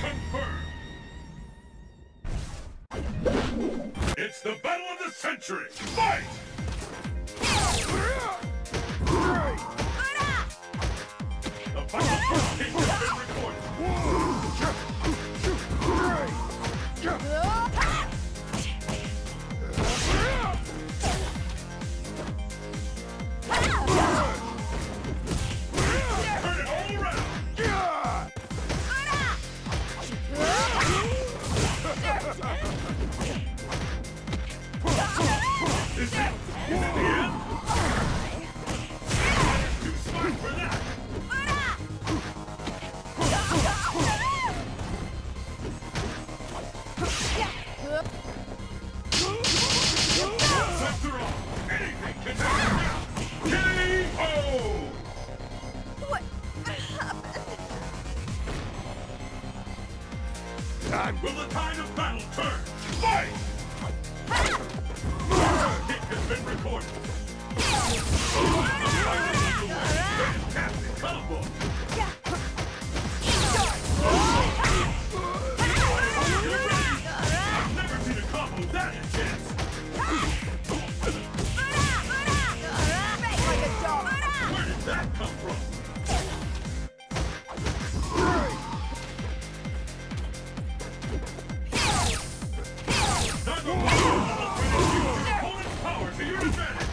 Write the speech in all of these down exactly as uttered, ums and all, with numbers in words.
confirmed! It's the battle of the century! Fight! The final first kick has been recorded. Turn it all around! Is it? Is it the end? Too smart for that! After all, anything can happen now! K O! What happened? Time. Will the tide of battle turn? Fight! First kick has been recorded. Fantastic combo! I've never seen a combo that intense! Like a dog. Where did that come from? Time to use your opponent's power to your advantage!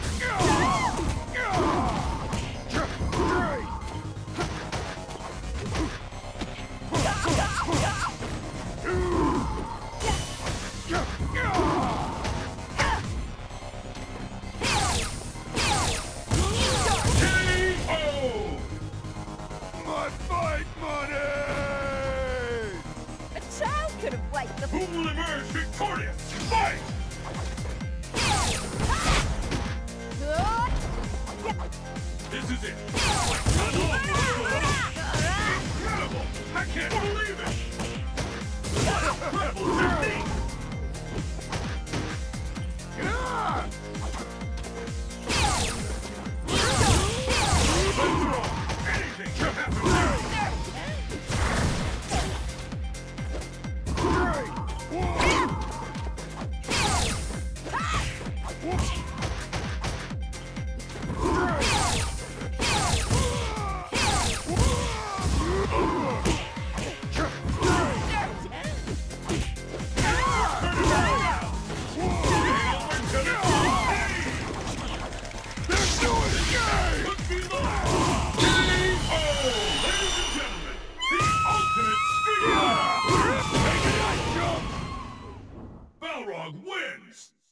My fight money! A child could have wiped the Who will emerge victorious? Fight! This is it! Incredible! I can't believe it! What incredible technique! After all, anything can happen now! Balrog wins!